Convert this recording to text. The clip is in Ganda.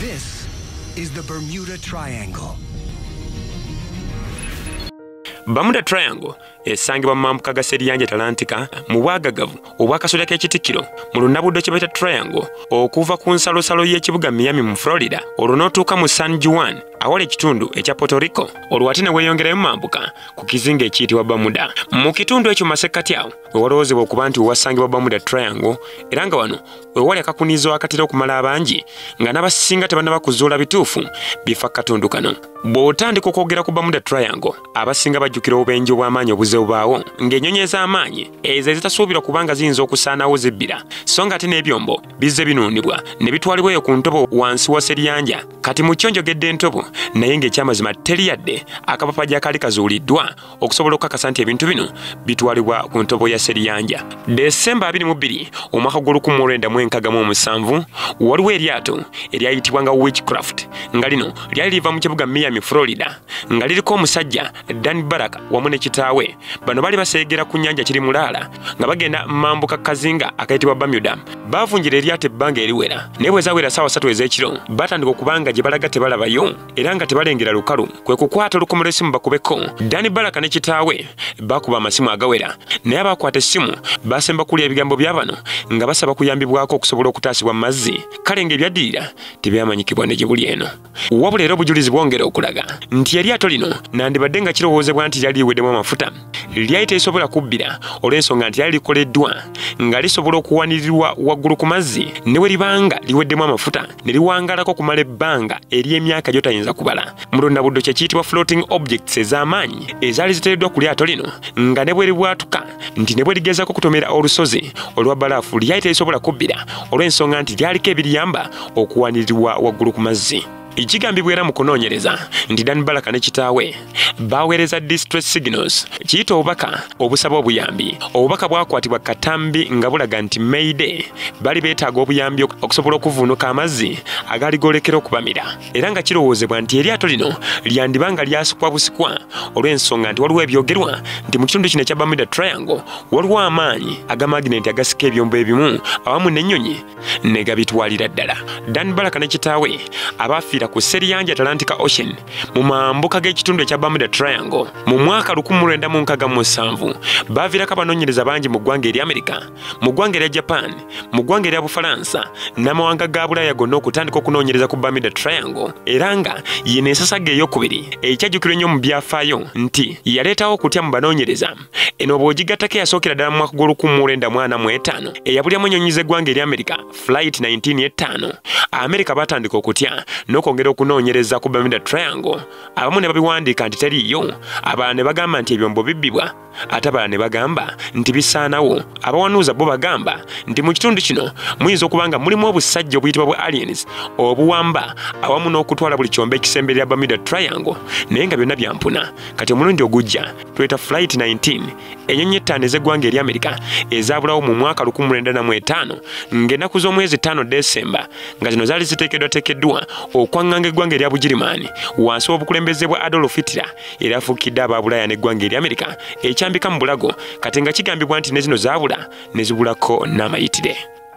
This is the Bermuda Triangle. Bermuda Triangle esangibwa mu mambuka ga Seriyanja Atlantika mu bwagagavu obwakasolya k'ekitikkiro mu lunnabuddo kye bayita Triangle okuva ku nsalosalo y'ekibuga Miami mu Florida olwo n'otuuka mu San Juan awali ekitundu ekya Puerto Rico olwo ate ne weeyongerayo mu mambuka ku kizinga ekiyitibwa Bermuda. Mu kitundu ekyo mu masekkati awo we walowoozebwa okuba nti wasangibwa Bermuda Triangle era nga wano we wali akakunizo akatera okumala abangi nga n'abasinga tebannaba kuzuula bituufu bifa katundu kano. Bw'otandika okwogera ku Bermuda Triangle abasinga bajjukira obubenje obw'amaanyi obuze bubaawo ng'ennyonyi ez'amaanyi ezo ezitasuubirwa kubanga ziyinza okusaanawo zibbira so nga ate n'ebyombo bizze binuunibwa ne bitwalibwa eyo ku ntobo wansi wa Seriyanja. Kati mu kyonjogedde entobo naye ng'ekyamazima teri yadde akapapajja akali kazuuliddwa okusobola okukakasa nti ebintu bino bitwalibwa ku ntobo ya Seriyanja. Desemba 22 omwaka gw'olukumi waliwo eryato eryayitibwa nga Witchcraft nga lino lyali liva mu kibuga Miami, Florida nga liriko omusajja Dan Baraka wamu ne kitaawe. Bano bali baseegera ku nnyanja kiri mulaala nga bagenda mambuka kazinga akayitibwa Bermuda. Baavunjira eryato ebbanga eriwera naye bwe zaawera ssaawa 3 ez'ekiro batandika okubanga gye balaga tebalabayo era nga tebalengera lukalu kwe kukwata olukomo lw'essimu bakubeko. Dan Baraka ne kitaawe bakuba amasimu agawera naye abakwata essimu basemba kulya ebigambo bya bano nga basaba kuyambibwako okusobola okutaasibwa mu mazzi. Kale ng'ebyaddirira tebyamanyikibwa ne gye buli eno wabula era obujulizi bwongera okulaga nti eryato lino nandibadde nga kirowoozebwa nti lyali liweddemu amafuta lyali terisobola kubbira olw'ensonga nti lyali likoleddwa nga lisobola okuwanirirwa waggulu ku mazzi ne bwe libanga liweddemu amafuta ne liwangalako kumala ebbanga ery'emyaka gy'otayinza kubala. Mu lunnabuddo kye kiyitibwa floating objects ez'amaanyi ezaali ziteereddwa ku lyato lino nga ne bwe libwatuka nti ne bwe ligezaako okutomera olusozi olwa balaafu lyali terisobola kubbira olw'ensonga nti lyaliko ebiriyamba okuwanirirwa waggulu ku mazzi. Ekigambibwa era mu kunoonyereza nti Dan Baraka ne kitaawe baweereza distress signals kiyita obubaka obusaba obuyambi. Obubaka bwakwatibwa katambi nga bulaga nti Mayday bali beetaaga obuyambi okusobola okuvuunuka amazzi agaali golekera okubamira era nga kirowoozebwa nti eryato lino lyandibanga lyasikwa busikwa olw'ensonga nti waliwo ebyogerwa nti mu kitundu kino ekya Bermuda Triangle waliwo amaanyi agamaginenti agasika ebyombo ebimu awamu n'ennyonyi ne gabitwalira ddala. Dan Baraka ne kitaawe abaafiira ku Seriyanja Atlantic Ocean mu mambuka g'ekitundu ekya Bermuda Triangle mu mwaka 1967 baaviirako abanoonyereza bangi mu ggwanga erya Amerika, mu ggwanga erya Japan, mu ggwanga erya Bufalansa n'amawanga ga Bulaaya gonna okutandika okunoonyereza ku Bermuda Triangle era nga yino ensasaga ey'okubiri ekyajjukirwa ennyo mu byafaayo nti yaleetawo okutya mu banoonyereza. Eno bw'ogigattako eyasookera ddala mu mwaka gw'olukumi eyabulyamu ennyonyi z'eggwanga erya Amerika Flight 19 Amerika baatandika okutya n'okwongera okunoonyereza ku Bermuda Triangle. Abamu ne babiwandiika nti teriiyo, abalala ne bagamba nti ebyombo bibbibwa, ate abalala ne bagamba nti bisaanawo. Abawanuuza bo bagamba nti mu kitundu kino muyinza okuba nga mulimu obusajja obuyitibwa bwa aliens obuwamba awamu n'okutwala buli kyombo ekisemberera Bermuda Triangle naye nga byonna byampuna. Kati omulundi ogujja tuyita Flight 19 ennyonyi 5 ez'eggwanga erya Amerika ezaabulawo mu mwaka 1995 ng'ennaku z'omwezi 5 Desemba nga zino zaali ziteekeddwateekeddwa okwaŋŋanga eggwanga erya Bugirimaani wansi w'obukulembeze bwa Adolf Hitler era afuukidde aba Bulaaya n'eggwanga erya Amerika ekyambika mu bulago kati nga kigambibwa nti ne zino zaabula ne zibulako n'amayitire.